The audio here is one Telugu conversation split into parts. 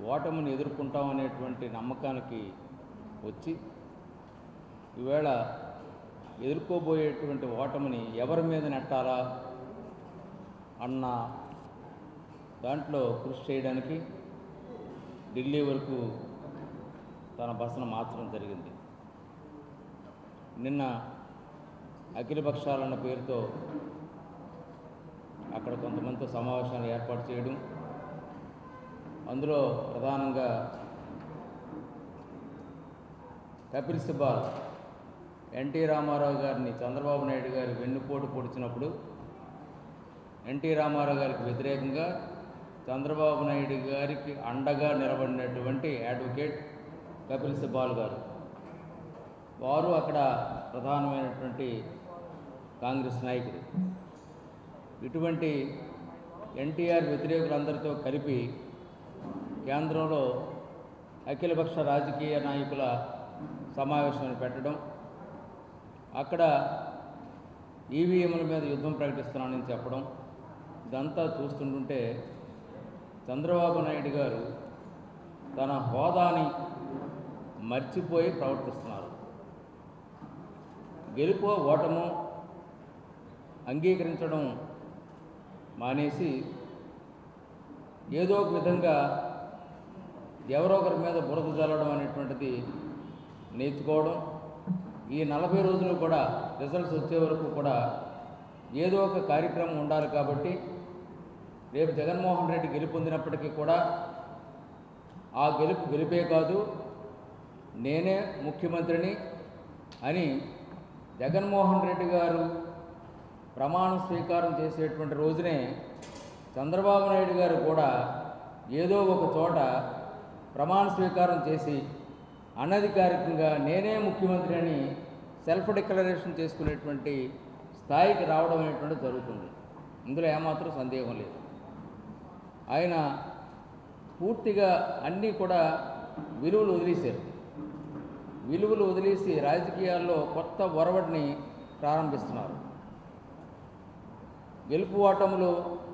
ఓటమిని ఎదుర్కొంటామనేటువంటి నమ్మకానికి వచ్చి ఈవేళ ఎదుర్కోబోయేటువంటి ఓటమిని ఎవరి మీద నెట్టాలా అన్న దాంట్లో కృషి చేయడానికి ఢిల్లీ వరకు తన బసను మార్చడం జరిగింది. నిన్న అఖిలపక్షాలన్న పేరుతో అక్కడ కొంతమందితో సమావేశాలు ఏర్పాటు చేయడం, అందులో ప్రధానంగా కపిల్ సిబాల్ ఎన్టీ రామారావు గారిని చంద్రబాబు నాయుడు గారి వెన్నుపోటు పొడిచినప్పుడు ఎన్టీ రామారావు గారికి వ్యతిరేకంగా చంద్రబాబు నాయుడు గారికి అండగా నిలబడినటువంటి అడ్వకేట్ కపిల్ సిబాల్ గారు, వారు అక్కడ ప్రధానమైనటువంటి కాంగ్రెస్ నాయకుడు. ఇటువంటి ఎన్టీఆర్ వ్యతిరేకులందరితో కలిపి కేంద్రంలో అఖిలపక్ష రాజకీయ నాయకుల సమావేశాన్ని పెట్టడం, అక్కడ ఈవీఎంల మీద యుద్ధం ప్రకటిస్తున్నానని చెప్పడం, ఇదంతా చూస్తుంటుంటే చంద్రబాబు నాయుడు గారు తన హోదాని మర్చిపోయి ప్రవర్తిస్తున్నారు. గెలుపో ఓటమో అంగీకరించడం మానేసి ఏదో ఒక విధంగా ఎవరో ఒకరి మీద బురద జల్లడం అనేటువంటిది నేర్చుకోవడం, ఈ 40 రోజులు కూడా రిజల్ట్స్ వచ్చే వరకు కూడా ఏదో ఒక కార్యక్రమం ఉండాలి. కాబట్టి రేపు జగన్మోహన్ రెడ్డి గెలుపొందినప్పటికీ కూడా ఆ గెలిపే కాదు, నేనే ముఖ్యమంత్రిని అని జగన్మోహన్ రెడ్డి గారు ప్రమాణ స్వీకారం చేసేటువంటి రోజునే చంద్రబాబు నాయుడు గారు కూడా ఏదో ఒక చోట ప్రమాణ స్వీకారం చేసి అనధికారికంగా నేనే ముఖ్యమంత్రి అని సెల్ఫ్ డిక్లరేషన్ చేసుకునేటువంటి స్థాయికి రావడం అనేటువంటి జరుగుతుంది. ఇందులో ఏమాత్రం సందేహం లేదు. ఆయన పూర్తిగా అన్నీ కూడా విలువలు వదిలేశారు. విలువలు వదిలేసి రాజకీయాల్లో కొత్త ఒరవడిని ప్రారంభిస్తున్నారు. గెలుపు ఓటములు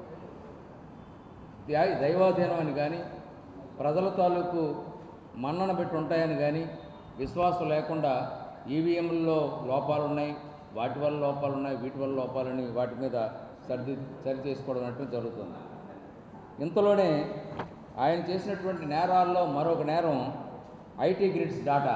దైవాధీనం అని కానీ, ప్రజల తాలూకు మన్నన పెట్టి ఉంటాయని కానీ విశ్వాసం లేకుండా ఈవీఎంలలో లోపాలున్నాయి, వాటి వల్ల లోపాలున్నాయి, వీటి వల్ల లోపాలని వాటి మీద సరి చేసుకోవడం అనేటువంటి జరుగుతుంది. ఇంతలోనే ఆయన చేసినటువంటి నేరాల్లో మరొక నేరం IT grids data.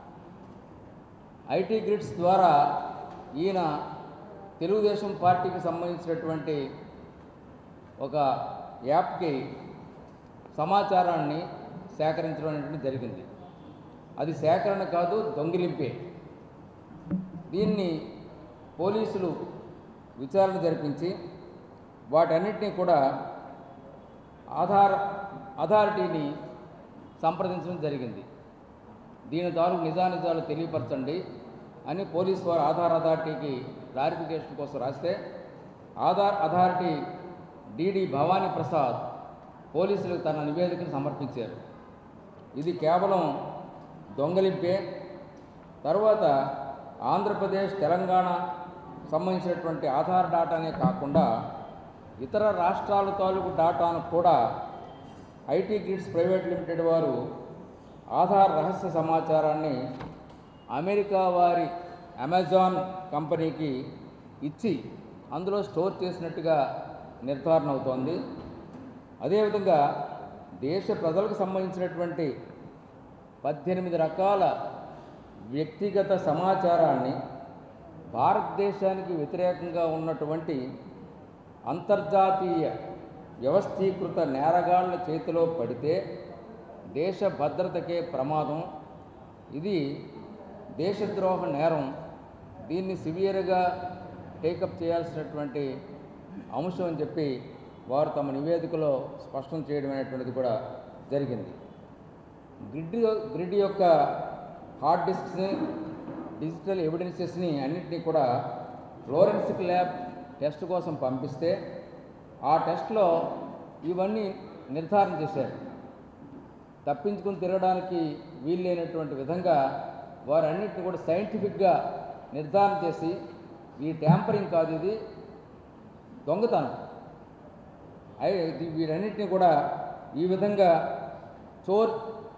IT grids ద్వారా ఈయన తెలుగుదేశం పార్టీకి సంబంధించినటువంటి ఒక యాప్కి సమాచారాన్ని సేకరించడం అనేటువంటి జరిగింది. అది సేకరణ కాదు, దొంగిలింపే. దీన్ని పోలీసులు విచారణ జరిపించి వాటన్నిటినీ కూడా అథారిటీని సంప్రదించడం జరిగింది. దీని తాలూకు నిజానిజాలు తెలియపరచండి అని పోలీసు వారు ఆధార్ అథారిటీకి క్లారిఫికేషన్ కోసం రాస్తే ఆధార్ అథారిటీ డిడి భవానీ ప్రసాద్ పోలీసులకు తన నివేదికను సమర్పించారు. ఇది కేవలం దొంగలింపే. తర్వాత ఆంధ్రప్రదేశ్, తెలంగాణ సంబంధించినటువంటి ఆధార్ డాటానే కాకుండా ఇతర రాష్ట్రాల తాలూకు డాటాను కూడా ఐటీ గ్రిడ్స్ ప్రైవేట్ లిమిటెడ్ వారు ఆధార్ రహస్య సమాచారాన్ని అమెరికా వారి అమెజాన్ కంపెనీకి ఇచ్చి అందులో స్టోర్ చేసినట్టుగా నిర్ధారణ అవుతోంది. అదేవిధంగా దేశ ప్రజలకు సంబంధించినటువంటి 18 రకాల వ్యక్తిగత సమాచారాన్ని భారతదేశానికి వ్యతిరేకంగా ఉన్నటువంటి అంతర్జాతీయ వ్యవస్థీకృత నేరగాళ్ల చేతిలో పడితే దేశ భద్రతకే ప్రమాదం. ఇది దేశద్రోహ నేరం. దీన్ని సివియర్గా టేకప్ చేయాల్సినటువంటి అంశం అని చెప్పి వారు తమ నివేదికలో స్పష్టం చేయడం అనేటువంటిది కూడా జరిగింది. గ్రిడ్ యొక్క హార్డ్ డిస్క్స్ని, డిజిటల్ ఎవిడెన్సెస్ని అన్నింటినీ కూడా ఫ్లోరెన్సిక్ ల్యాబ్ టెస్ట్ కోసం పంపిస్తే ఆ టెస్ట్లో ఇవన్నీ నిర్ధారణ చేశారు. తప్పించుకుని తిరగడానికి వీల్లేనటువంటి విధంగా వారన్నింటినీ కూడా సైంటిఫిక్గా నిర్ధారణ చేసి ఈ ట్యాంపరింగ్ కాదు, ఇది దొంగతనం, వీరన్నింటినీ కూడా ఈ విధంగా చోర్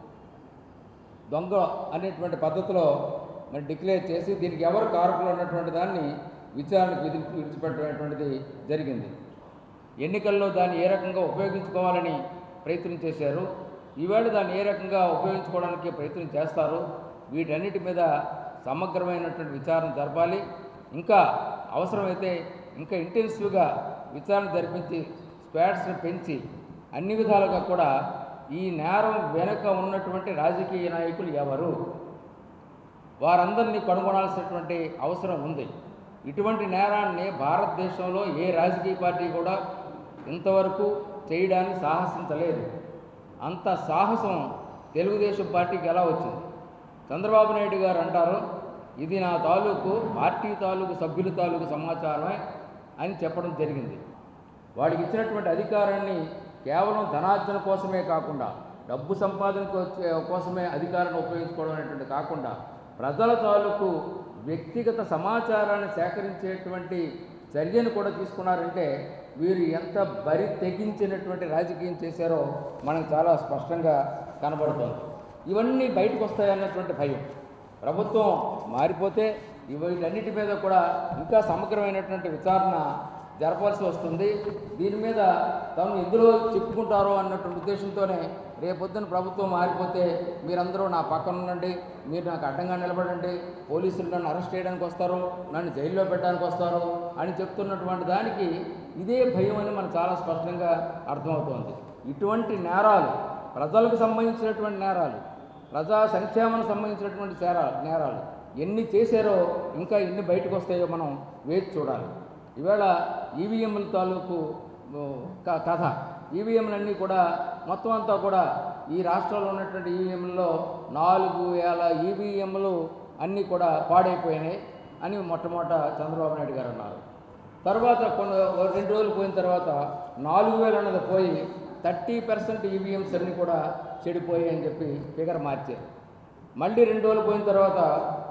దొంగ అనేటువంటి పద్ధతిలో మరి డిక్లేర్ చేసి దీనికి ఎవరు కారకులు అన్నటువంటి దాన్ని విచారణకు విడిచిపెట్టేటువంటిది జరిగింది. ఎన్నికల్లో దాన్ని ఏ రకంగా ఉపయోగించుకోవాలని ప్రయత్నం చేశారు, ఈవేళ దాన్ని ఏ రకంగా ఉపయోగించుకోవడానికి ప్రయత్నం చేస్తారు, వీటన్నిటి మీద సమగ్రమైనటువంటి విచారణ జరపాలి. ఇంకా అవసరమైతే ఇంకా ఇంటెన్సివ్గా విచారణ జరిపించి స్క్వాడ్స్ని పెంచి అన్ని విధాలుగా కూడా ఈ నేరం వెనుక ఉన్నటువంటి రాజకీయ నాయకులు ఎవరు, వారందరినీ కనుగొనాల్సినటువంటి అవసరం ఉంది. ఇటువంటి నేరాన్ని భారతదేశంలో ఏ రాజకీయ పార్టీ కూడా ఇంతవరకు చేయడానికి సాహసించలేదు. అంత సాహసం తెలుగుదేశం పార్టీకి ఎలా వచ్చింది? చంద్రబాబు నాయుడు గారు అంటారు, ఇది నా తాలూకు పార్టీ తాలూకు సభ్యుల తాలూకు సమాచారమే అని చెప్పడం జరిగింది. వాడికి ఇచ్చినటువంటి అధికారాన్ని కేవలం ధనార్జన కోసమే కాకుండా, డబ్బు సంపాదన కోసమే అధికారాన్ని ఉపయోగించుకోవడం అనేటువంటి కాకుండా ప్రజల తాలూకు వ్యక్తిగత సమాచారాన్ని సేకరించేటువంటి చర్యను కూడా తీసుకున్నారంటే వీరు ఎంత బరి తెగించినటువంటి రాజకీయం చేశారో మనకు చాలా స్పష్టంగా కనబడుతుంది. ఇవన్నీ బయటకు వస్తాయన్నటువంటి భయం. ప్రభుత్వం మారిపోతే వీటన్నిటి మీద కూడా ఇంకా సమగ్రమైనటువంటి విచారణ జరపాల్సి వస్తుంది. దీని మీద తాను ఎందులో చెప్పుకుంటారో అన్నటువంటి ఉద్దేశంతోనే రేపొద్దున ప్రభుత్వం మారిపోతే మీరందరూ నా పక్కన ఉండండి, మీరు నాకు అడ్డంగా నిలబడండి, పోలీసులు నన్ను అరెస్ట్ చేయడానికి వస్తారు, నన్ను జైల్లో పెట్టడానికి వస్తారు అని చెప్తున్నటువంటి దానికి ఇదే భయం అని మనకు చాలా స్పష్టంగా అర్థమవుతోంది. ఇటువంటి నేరాలు, ప్రజలకు సంబంధించినటువంటి నేరాలు, ప్రజా సంక్షేమానికి సంబంధించినటువంటి నేరాలు ఎన్ని చేశారో ఇంకా ఎన్ని బయటకు వస్తాయో మనం వేచి చూడాలి. ఈవేళ ఈవీఎంల తాలూకు కథ, ఈవీఎంలన్నీ కూడా మొత్తం అంతా కూడా ఈ రాష్ట్రంలో ఉన్నటువంటి ఈవీఎంలలో 4000 ఈవీఎంలు అన్నీ కూడా పాడైపోయినాయి అని మొట్టమొదట చంద్రబాబు నాయుడు గారు అన్నారు. తర్వాత 2 రోజులు పోయిన తర్వాత 4000 అన్నది పోయి 30% ఈవీఎంస్ అన్నీ కూడా చెడిపోయాయి అని చెప్పి ఫిగర్ మార్చారు. మళ్ళీ 2 రోజులు పోయిన తర్వాత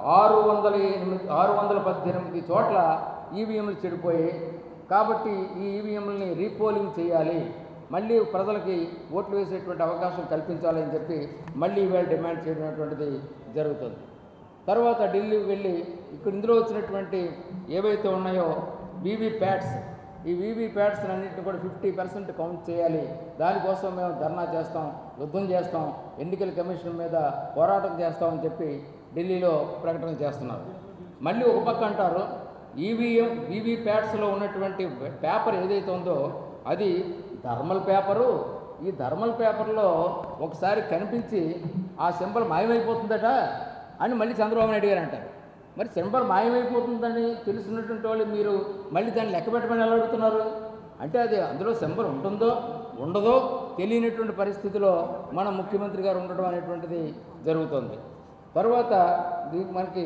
618 చోట్ల ఈవీఎంలు చెడిపోయాయి. కాబట్టి ఈ ఈవీఎంలని రీపోలింగ్ చేయాలి, మళ్ళీ ప్రజలకి ఓట్లు వేసేటువంటి అవకాశం కల్పించాలని చెప్పి మళ్ళీ ఇవాళ డిమాండ్ చేయడం జరుగుతుంది. తర్వాత ఢిల్లీ వెళ్ళి ఇందులో వచ్చినటువంటి ఏవైతే ఉన్నాయో వీవీప్యాట్స్, ఈ వీవీప్యాట్స్ అన్నింటినీ కూడా 50% కౌంట్ చేయాలి, దానికోసం మేము ధర్నా చేస్తాం, యుద్ధం చేస్తాం, ఎన్నికల కమిషన్ మీద పోరాటం చేస్తామని చెప్పి ఢిల్లీలో ప్రకటన చేస్తున్నారు. మళ్ళీ ఒక పక్క అంటారు వీవీప్యాట్స్లో ఉన్నటువంటి పేపర్ ఏదైతే ఉందో అది థర్మల్ పేపరు, ఈ థర్మల్ పేపర్లో ఒకసారి కనిపించి ఆ సింబల్ మాయమైపోతుందట అని మళ్ళీ చంద్రబాబు నాయుడు గారు అంటారు. మరి సింబల్ మాయమైపోతుందని తెలుసున్నటువంటి వాళ్ళు మీరు మళ్ళీ దాన్ని లెక్క పెట్టమని ఎలా అడుగుతున్నారు? అంటే అది అందులో సింబల్ ఉంటుందో ఉండదో తెలియనటువంటి పరిస్థితిలో మన ముఖ్యమంత్రి గారు ఉండడం అనేటువంటిది జరుగుతుంది. తర్వాత మనకి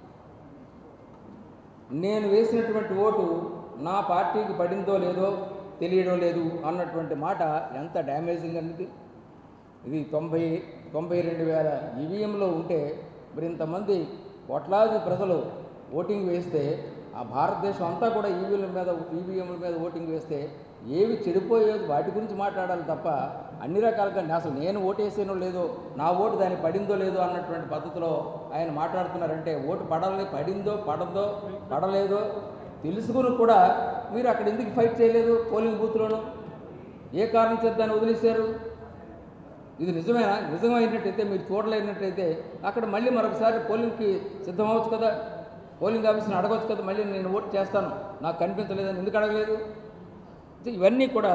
నేను వేసినటువంటి ఓటు నా పార్టీకి పడిందో లేదో తెలియడం లేదు అన్నటువంటి మాట ఎంత డ్యామేజింగ్ అనేది. ఇది 92,000 ఈవీఎంలో ఉంటే మరి ఇంతమంది కోట్లాది ప్రజలు ఓటింగ్ వేస్తే ఆ భారతదేశం అంతా కూడా ఈవీఎంల మీద ఓటింగ్ వేస్తే ఏవి చెడిపోయేది వాటి గురించి మాట్లాడాలి తప్ప అన్ని రకాలుగా అసలు నేను ఓటేసానో లేదో, నా ఓటు దాన్ని పడిందో లేదో అన్నటువంటి పద్ధతిలో ఆయన మాట్లాడుతున్నారంటే ఓటు పడిందో పడలేదో తెలుసుకుని కూడా మీరు అక్కడ ఎందుకు ఫైట్ చేయలేదు? పోలింగ్ బూత్లోనూ ఏ కారణం చేత దాన్ని వదిలేశారు? ఇది నిజమైనట్టయితే మీరు చూడలేనట్టయితే అక్కడ మళ్ళీ మరొకసారి పోలింగ్కి సిద్ధమవచ్చు కదా, పోలింగ్ ఆఫీస్ని అడగవచ్చు కదా, మళ్ళీ నేను ఓటు చేస్తాను నాకు కనిపించలేదని ఎందుకు అడగలేదు? ఇవన్నీ కూడా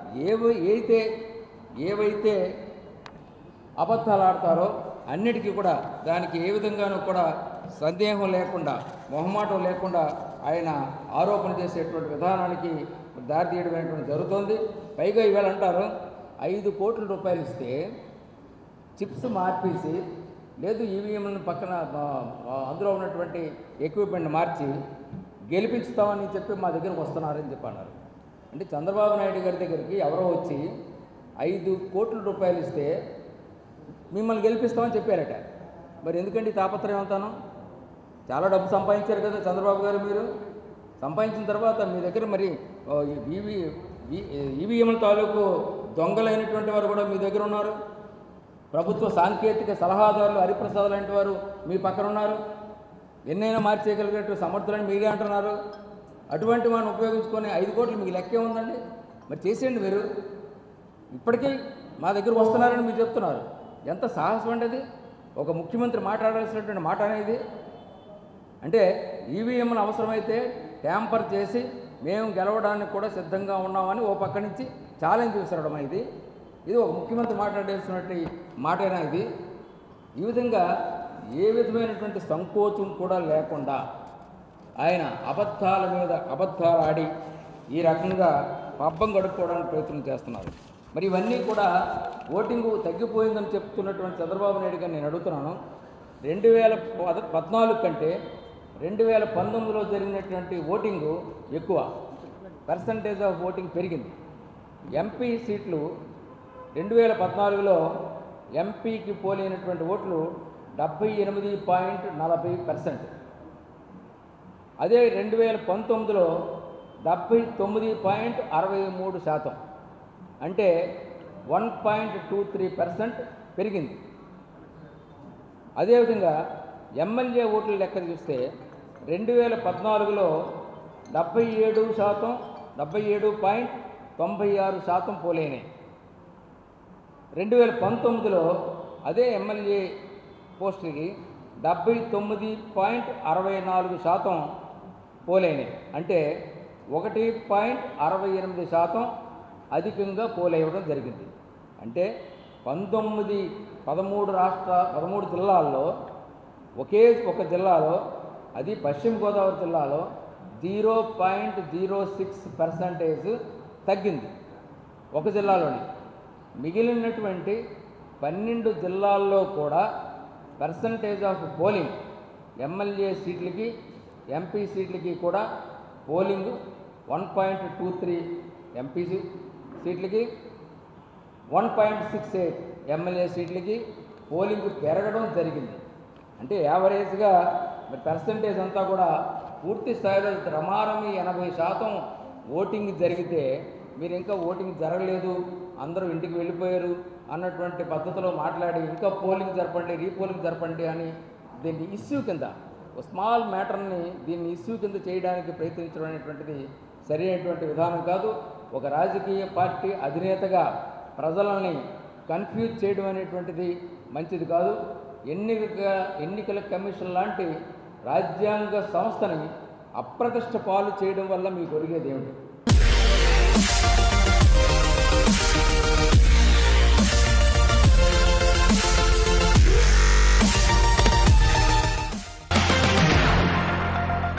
ఏవైతే అబద్ధాలు ఆడతారో అన్నిటికీ కూడా దానికి ఏ విధంగానూ కూడా సందేహం లేకుండా, మొహమాటం లేకుండా ఆయన ఆరోపణ చేసేటువంటి విధానానికి దారితీయడం అనేటువంటి జరుగుతోంది. పైగా ఇవాళ అంటారు 5 కోట్ల రూపాయలు ఇస్తే చిప్స్ మార్పేసి, లేదు ఈవీఎంలను పక్కన అందులో ఉన్నటువంటి ఎక్విప్మెంట్ మార్చి గెలిపించుతామని చెప్పి మా దగ్గరకు వస్తున్నారని చెప్పి అన్నారు. అంటే చంద్రబాబు నాయుడు గారి దగ్గరికి ఎవరో వచ్చి 5 కోట్ల రూపాయలు ఇస్తే మిమ్మల్ని గెలిపిస్తామని చెప్పారట. మరి ఎందుకండి తాపత్రయం అంతాను? చాలా డబ్బు సంపాదించారు కదా చంద్రబాబు గారు. మీరు సంపాదించిన తర్వాత మీ దగ్గర మరి ఈవీఎంల తాలూకు దొంగలైనటువంటి వారు కూడా మీ దగ్గర ఉన్నారు. ప్రభుత్వ సాంకేతిక సలహాదారులు హరిప్రసాద్ లాంటి వారు మీ పక్కన ఉన్నారు. ఎన్నైనా మార్చేయగలిగేటువంటి సమర్థులని మీరే అంటున్నారు. అటువంటి వాడిని ఉపయోగించుకొని 5 కోట్లు మీకు లెక్కే ఉందండి. మరి చేసేయండి. మీరు ఇప్పటికీ మా దగ్గర వస్తున్నారని మీరు చెప్తున్నారు. ఎంత సాహసం అండి అది? ఒక ముఖ్యమంత్రి మాట్లాడాల్సినటువంటి మాట అనేది. అంటే ఈవీఎంను అవసరమైతే ట్యాంపర్ చేసి మేము గెలవడానికి కూడా సిద్ధంగా ఉన్నామని ఓ పక్క నుంచి ఛాలెంజ్ విసరడం ఇది ఒక ముఖ్యమంత్రి మాట్లాడాల్సినటువంటి మాటైనా ఇది? ఈ విధంగా ఏ విధమైనటువంటి సంకోచం కూడా లేకుండా ఆయన అబద్ధాల మీద అబద్ధాలు ఆడి ఈ రకంగా పబ్బం గడుపుకోవడానికి ప్రయత్నం చేస్తున్నారు. మరి ఇవన్నీ కూడా ఓటింగు తగ్గిపోయిందని చెప్తున్నటువంటి చంద్రబాబు నాయుడు గారిని నేను అడుగుతున్నాను. 2014 కంటే 2019లో జరిగినటువంటి ఓటింగు ఎక్కువ, పర్సంటేజ్ ఆఫ్ ఓటింగ్ పెరిగింది. ఎంపీ సీట్లు 2014లో ఎంపీకి పోలైనటువంటి ఓట్లు 78.40%. అదే 2019లో 79.63%, అంటే 1.23% పెరిగింది. అదేవిధంగా ఎమ్మెల్యే ఓట్ల లెక్క చూస్తే 2014లో 77.96% పోలైనాయి. 2019లో అదే ఎమ్మెల్యే పోస్టులకి 79.64% పోలైనాయి, అంటే 1.68% అధికంగా పోలైవడం జరిగింది. అంటే 13 జిల్లాల్లో ఒకే ఒక జిల్లాలో, అది పశ్చిమ గోదావరి జిల్లాలో 0.06% తగ్గింది ఒక జిల్లాలోని. మిగిలినటువంటి 12 జిల్లాల్లో కూడా పర్సంటేజ్ ఆఫ్ పోలింగ్ ఎమ్మెల్యే సీట్లకి ఎంపీ సీట్లకి కూడా పోలింగ్ 1.23 ఎంపీ సీట్లకి, 1.68 ఎమ్మెల్యే సీట్లకి పోలింగ్ పెరగడం జరిగింది. అంటే యావరేజ్గా మరి పర్సంటేజ్ అంతా కూడా పూర్తి స్థాయిలో రమారమి 80% ఓటింగ్ జరిగితే మీరు ఇంకా ఓటింగ్ జరగలేదు, అందరూ ఇంటికి వెళ్ళిపోయారు అన్నటువంటి పద్ధతిలో మాట్లాడి ఇంకా పోలింగ్ జరపండి, రీపోలింగ్ జరపండి అని దీన్ని ఇష్యూ కింద, ఒక స్మాల్ మ్యాటర్ని దీన్ని ఇష్యూ కింద చేయడానికి ప్రయత్నించడం అనేటువంటిది సరైనటువంటి విధానం కాదు. ఒక రాజకీయ పార్టీ అధినేతగా ప్రజలని కన్ఫ్యూజ్ చేయడం అనేటువంటిది మంచిది కాదు. ఎన్నికల కమిషన్ లాంటి రాజ్యాంగ సంస్థని అప్రతిష్ట పాలు చేయడం వల్ల మీకు ఒరిగేది ఏమిటి?